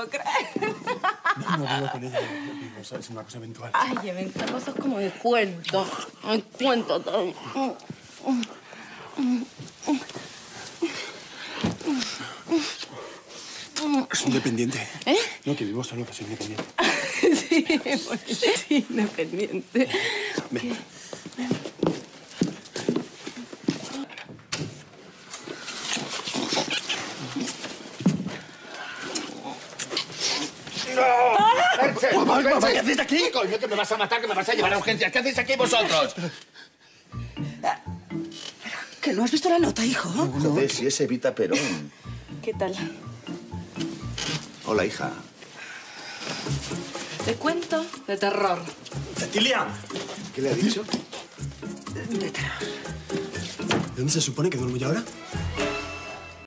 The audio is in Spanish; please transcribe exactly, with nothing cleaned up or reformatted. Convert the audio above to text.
puedo creer. No, no vivo con ella. Vivo, ¿sabes? Es una cosa eventual. Ay, eventual, vos sos como de cuento. Ay, cuento todo. Es independiente. ¿Eh? No, que vivo solo, que soy independiente. Sí, pues, sí, independiente. Ven. ¡Papá, papá! ¿Qué hacéis aquí? Coño, que me vas a matar, que me vas a llevar a urgencias. ¿Qué hacéis aquí vosotros? ¿Que no has visto la nota, hijo? Joder, si es Evita Perón. ¿Qué tal? Hola, hija. Te cuento de terror. ¡Cecilia! ¿Qué le ha dicho? De terror. ¿De dónde se supone que duermo yo ahora?